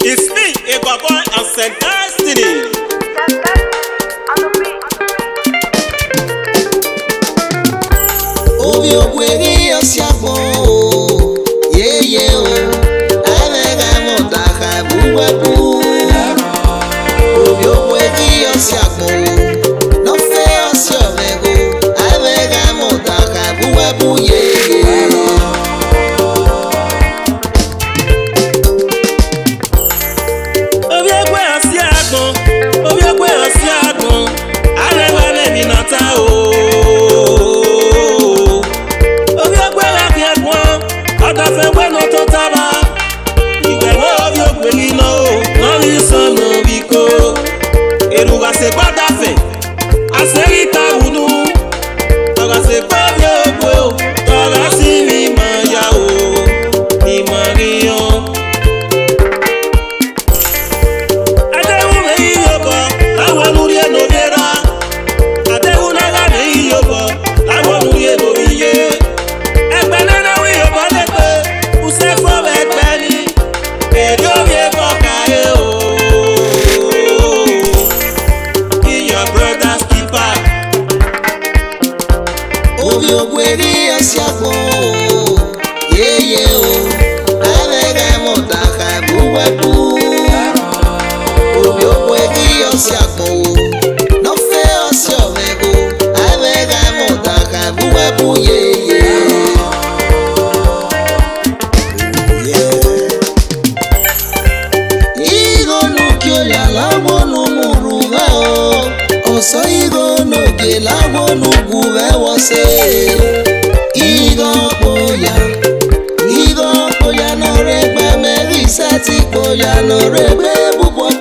It's me, Eva Boy, and Saint Destiny. Ovbioguerosiagbon, yeah, yeah, oh. Avegamo buebu. Ovbioguerosiagbon, no feo siovego. Avegamo buebu, yeah, yeah. Ovbioguerosiagbon, Alewale mi nata o. Ọ̀dọ̀fẹ̀wé ló tó tábà, ìgbẹ̀wò Ovbiogueri náà ó, lórí sọ̀nà bíkó. Èrùwà ṣe gbọ́dọ̀fẹ̀, àṣíríkà wùnú. Ọ̀rọ̀ ṣe gbọ́dọ̀gbò, ọ̀rọ̀ sí mi mọ̀ ya o, mi mọ̀ ríyan. Adéhùn mi yíyọ bọ̀, láwọn olórí ẹ̀ lórí ẹ̀rá. Adéhùn náírà mi yíyọ bọ̀, láwọn olórí ẹ̀ lórí yé. Ovbioguerosiagbon, yeah, yeah, oh. Avegamo buebu. Ovbioguerosiagbon, no feo siovego. Avegamo buebu, yeah, yeah. Igo nukio ya lagbo n'umuruga o. Oso igo n'oge lagbo n'ugwube wose. Igo poya no regbe merisa ti poya no regbe bubo